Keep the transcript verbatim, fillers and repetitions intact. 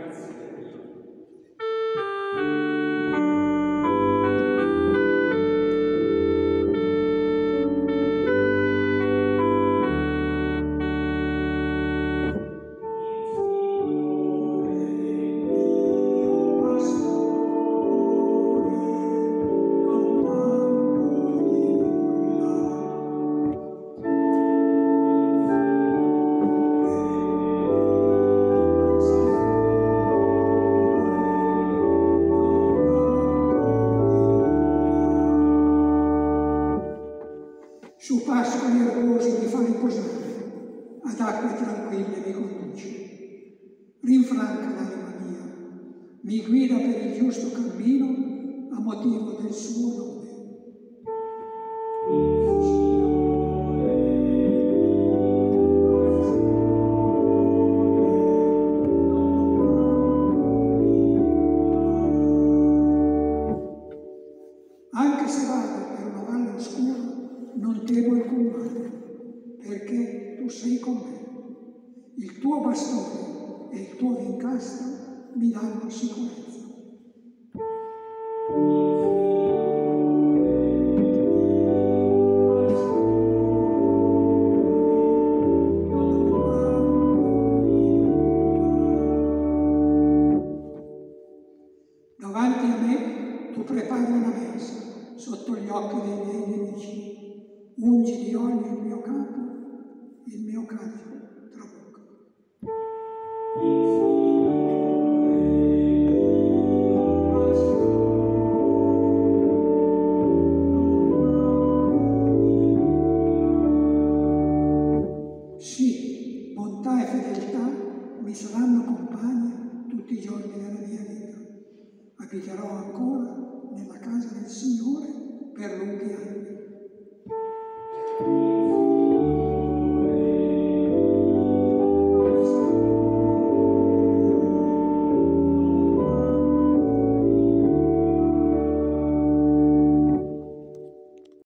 Su pascoli erbosi mi fa riposare, ad acque tranquille mi conduce. Rinfranca l'anima mia, mi guida per il giusto cammino a motivo del suo nome. Anche se vado per una valle oscura, non temo alcun male, perché tu sei con me. Il tuo bastone e il tuo incastro mi danno sicurezza. Davanti a me tu prepari una mensa sotto gli occhi dei miei nemici. Ungi di olio il mio capo, il mio calice trabocca. Sì, bontà e fedeltà mi saranno compagne tutti i giorni della mia vita. Abiterò ancora